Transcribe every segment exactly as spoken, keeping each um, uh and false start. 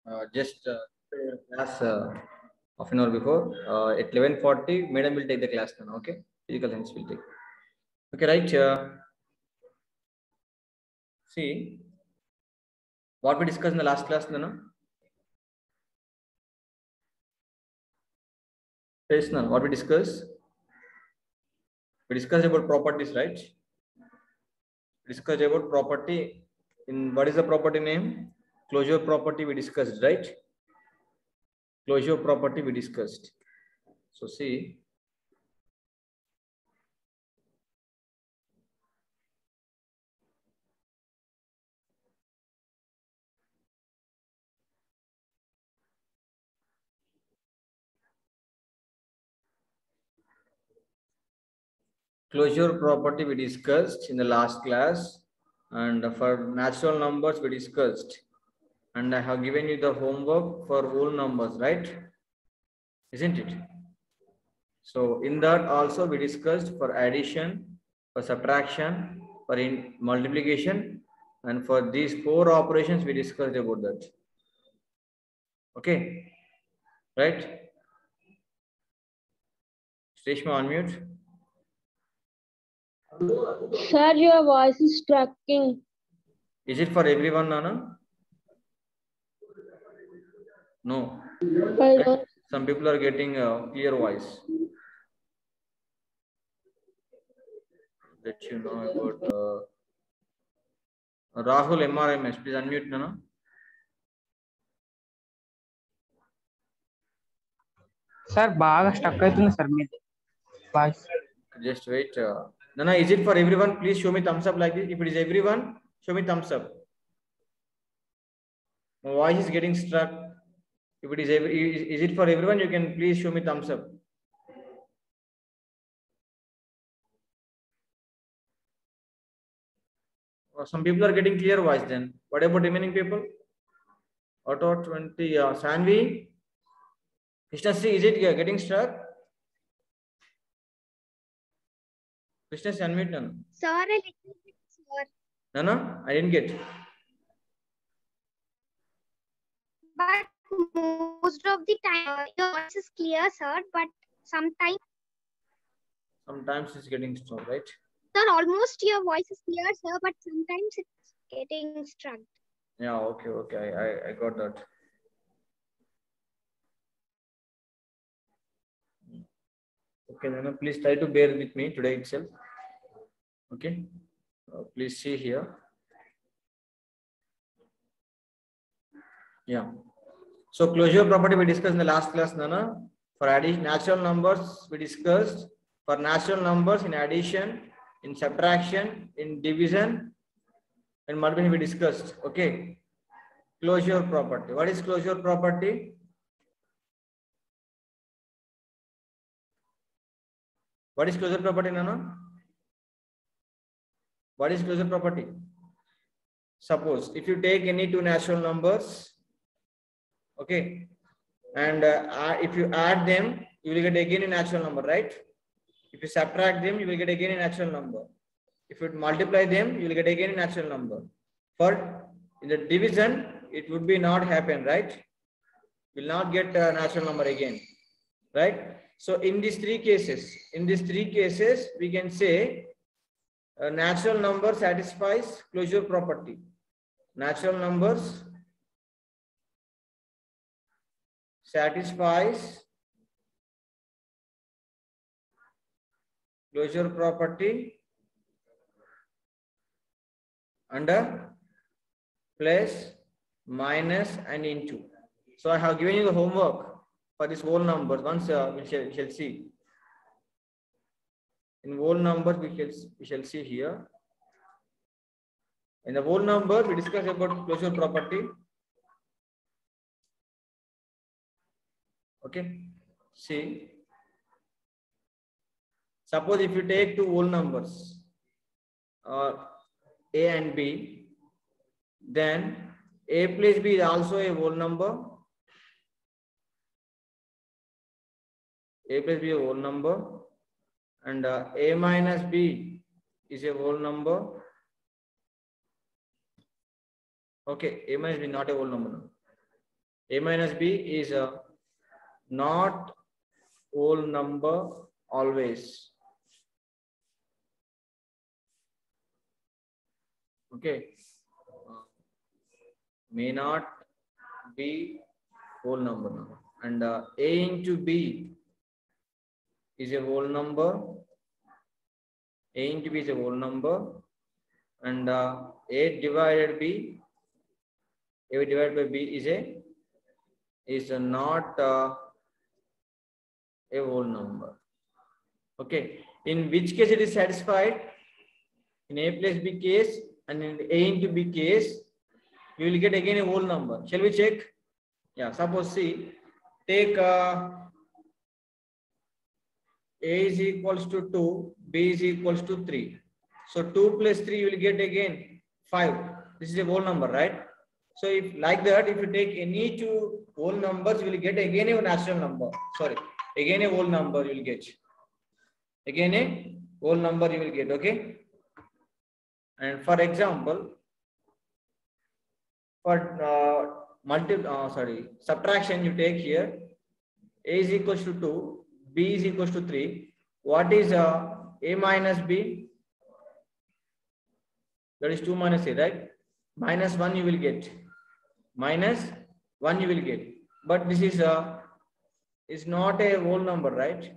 uh, just uh, class uh, half an hour before. Uh, at eleven forty, madam will take the class now. Okay, physical science will take. Okay, right. Uh, see what we discussed in the last class, no? Yes, no. What we discussed? We discussed about properties, right? We discussed about property. In what is the property name? Closure property. We discussed, right? Closure property we discussed. So see. Closure property we discussed in the last class, and for natural numbers we discussed, and I have given you the homework for whole numbers, right? Isn't it? So in that also we discussed for addition, for subtraction, for in multiplication, and for these four operations we discussed about that. Okay, right? Shrishma, unmute. Sir, your voice is tracking. Is it for everyone, Nana? No. Hello. Some people are getting a clear voice. Let you know about uh, Rahul M R M S. Please unmute, Nana. Sir, baga stuck aitundi sir meedi voice. Just wait. Uh, Nana, is it for everyone? Please show me thumbs up like this. If it is everyone, show me thumbs up. My voice is getting stuck. If it is every, is it for everyone? You can please show me thumbs up. Uh, some people are getting clear voice. Then what about remaining people? Auto twenty. Uh, Sanvi, Krishnasri, is it getting stuck? Krishnasri, unmute, Nana. Sir, a little bit, sir. Nana, I didn't get. But most of the time, uh, your voice is clear, sir. But sometimes, Sometimes it's getting stuck, right? sir, almost your voice is clear, sir. But sometimes it's getting stuck. Yeah, okay, okay. I, I, I got that. Okay, Nana, please try to bear with me today itself. Okay, uh, please see here. Yeah. So closure property we discussed in the last class, Nana. For addition, natural numbers we discussed. For natural numbers in addition, in subtraction, in division, and multiplication we discussed. Okay. Closure property. What is closure property? What is closure property, Nana? What is closure property? Suppose if you take any two natural numbers, okay, and uh, if you add them, you will get again a natural number, right? If you subtract them, you will get again a natural number. If you multiply them, you will get again a natural number. For in the division, it would be not happen, right? You will not get a natural number again, right? So in these three cases, in these three cases, we can say a natural number satisfies closure property. Natural numbers satisfies closure property under plus, minus, and into. So I have given you the homework for this whole numbers. Once uh, we, shall, we shall see. In whole numbers, we shall, we shall see here. In the whole number, we discuss about closure property. Okay. See. Suppose if you take two whole numbers, uh, A and B, then A plus B is also a whole number. A plus B is a whole number. And uh, A minus B is a whole number. Okay, A minus B not a whole number. A minus B is a not whole number always. Okay. May not be whole number now. And uh, A into B is a whole number. A into B is a whole number. And uh, A divided B, A divided by B is a is a not uh, a whole number. Okay. In which case it is satisfied? In A plus B case and in A into B case, we will get again a whole number. Shall we check? Yeah. Suppose see, take uh, A is equals to two, B is equals to three. So two plus three, you will get again five. This is a whole number, right? So if like that, if you take any two whole numbers, you will get again a natural number. Sorry, again a whole number you will get. Again a whole number you will get, okay? And for example, for uh, multi, uh, sorry, subtraction you take here, A is equals to two, B is equals to three. What is uh, A minus B? That is two minus A, right? Minus one you will get. Minus one you will get. But this is uh, is not a whole number, right?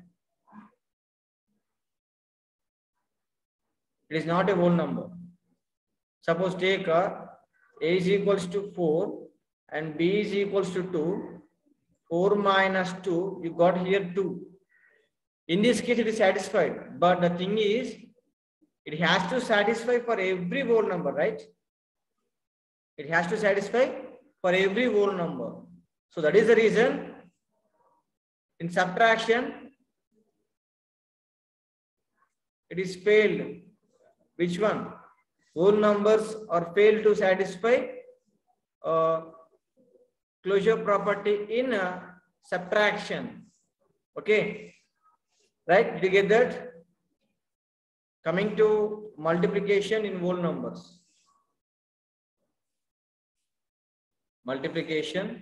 It is not a whole number. Suppose take uh, A is equals to four and B is equals to two. four minus two, you got here two. In this case, it is satisfied. But the thing is, it has to satisfy for every whole number, right? It has to satisfy for every whole number. So that is the reason in subtraction, it is failed. Which one? Whole numbers are failed to satisfy uh, closure property in uh, subtraction. Okay. Right? Did you get that? Coming to multiplication in whole numbers. Multiplication.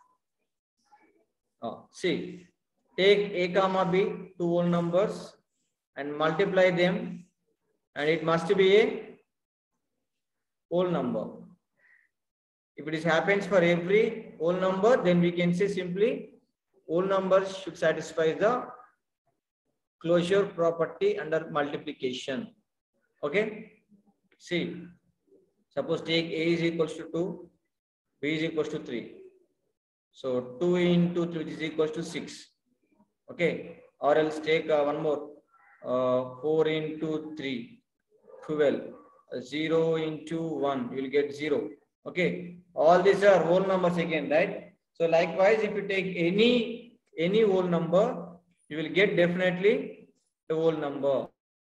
Oh, see, take A comma B, two whole numbers, and multiply them, and it must be a whole number. If it is happens for every whole number, then we can say simply whole numbers should satisfy the closure property under multiplication. Okay. See, suppose take A is equals to two, B is equals to three. So two into three is equals to six. Okay. Or else take uh, one more. Uh, four into three, twelve. Uh, zero into one, you will get zero. Okay. All these are whole numbers again, right? So likewise, if you take any any whole number, you will get definitely a whole number.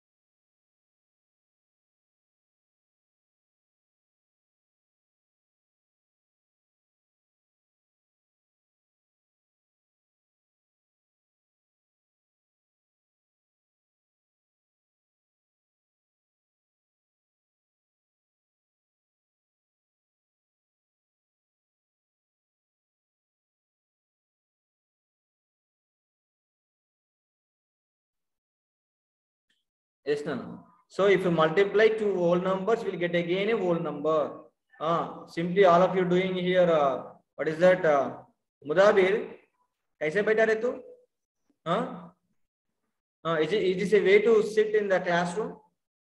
Yes, no, no. So if you multiply two whole numbers, we'll get again a whole number. Uh, simply all of you doing here, uh, what is that? Uh, Mudabir, kaise baitha rahe tu? Huh? Uh, is, it, is this a way to sit in the classroom?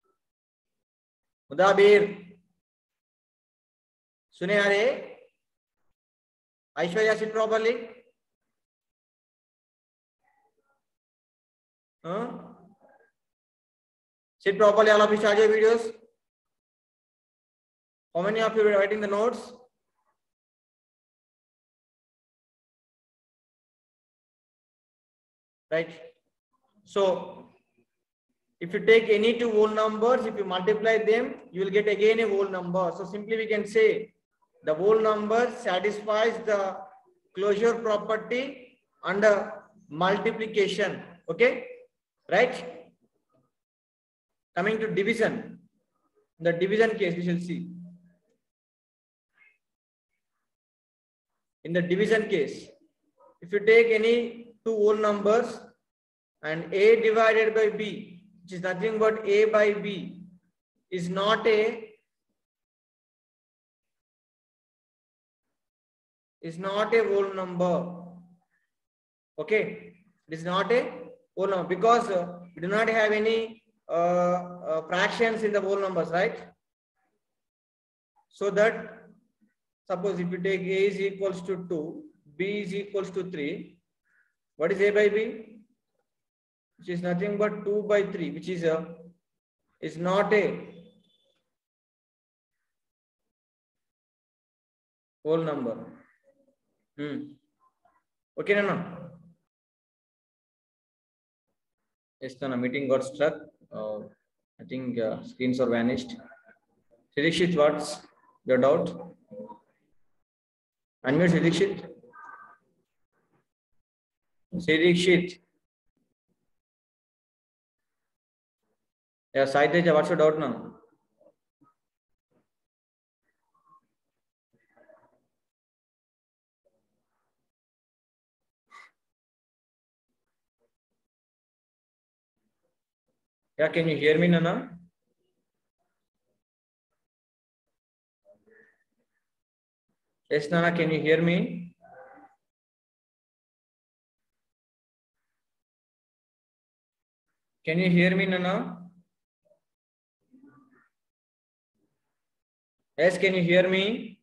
Mudabir, sune are? Aishwarya, sit properly. Huh? Sit properly, all of you start your videos. How many of you are writing the notes? Right. So, if you take any two whole numbers, if you multiply them, you will get again a whole number. So, simply we can say the whole number satisfies the closure property under multiplication. Okay. Right. Coming to division, the division case we shall see. in the division case, if you take any two whole numbers and A divided by B, which is nothing but A by B, is not a is not a whole number. Okay, it is not a whole number because uh, we do not have any uh, uh, fractions in the whole numbers, right? So that suppose if you take A is equals to two, B is equals to three, what is A by B? Which is nothing but two by three, which is a is not a whole number. Hmm. Okay, no, no. Yes, no, no, meeting got struck. Uh, I think uh, screens are vanished. Sirikshit, what's your doubt? Unmute Sirikshit. Sirikshit. Yeah, Saiteja, what's your doubt now? Yeah, can you hear me, Nana? Yes, Nana, can you hear me? Can you hear me, Nana? Yes, can you hear me?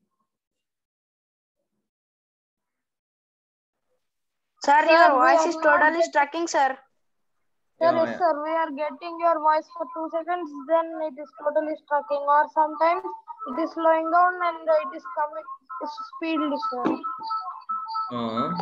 Sir, Sir, your we voice are is not totally getting- tracking, sir. Sir, Yeah, yes, yeah. sir, we are getting your voice for two seconds, then it is totally tracking, or sometimes it is slowing down and it is coming it's speedily, sir. Uh,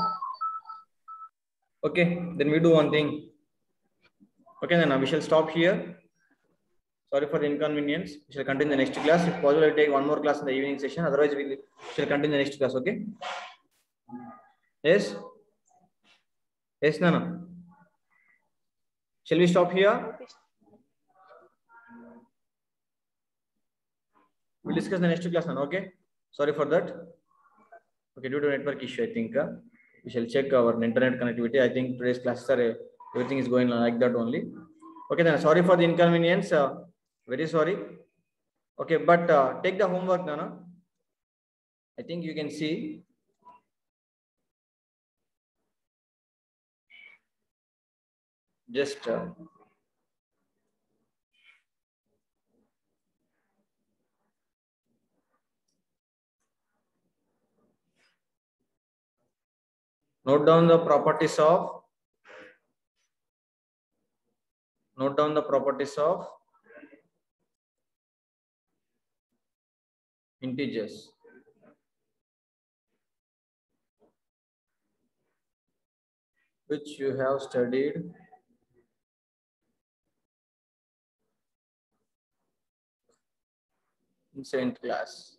okay, then we do one thing. Okay, then we shall stop here. Sorry for the inconvenience. We shall continue the next class. If possible, I'll take one more class in the evening session. Otherwise, we shall continue the next class. Okay? Yes? Yes, Nana? Shall we stop here? We'll discuss the next class, Nana. Okay? Sorry for that. Okay, due to network issue, I think uh, we shall check our internet connectivity. I think today's classes are uh, everything is going like that only. Okay, then sorry for the inconvenience. Uh, very sorry. Okay, but uh, take the homework, Nana. I think you can see. Just uh, note down the properties of note down the properties of integers. Which you have studied in seventh class.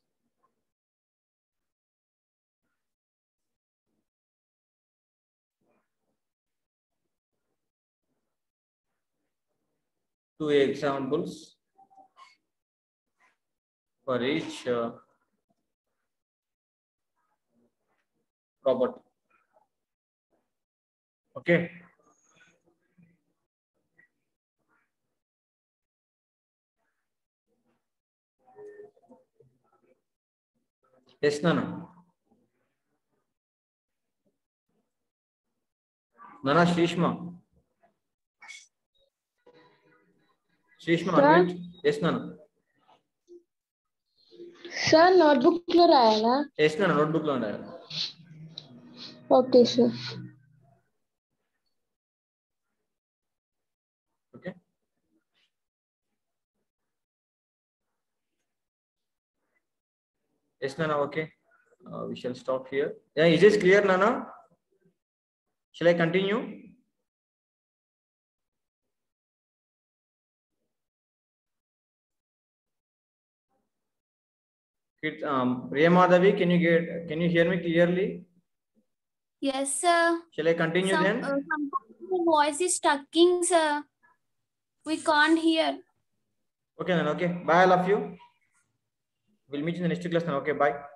Two examples for each uh, property. Okay. Yes, Nana. Nana Shrishma. Shrishma, Sir? unmute. Yes, Nana. Sir, notebook lo రాయాలా? Yes, Nana. Notebook lo undayi. Okay, sir. Okay. Yes, Nana. Okay. Uh, we shall stop here. Yeah, is this clear, Nana? Shall I continue? Um, Priya Madhavi, can you get? Can you hear me clearly? Yes, sir. Shall I continue Some, then? uh, sometimes the voice is stucking, sir. We can't hear. Okay, then. Okay. Bye, all of you. We'll meet in the next class. Then. Okay. Bye.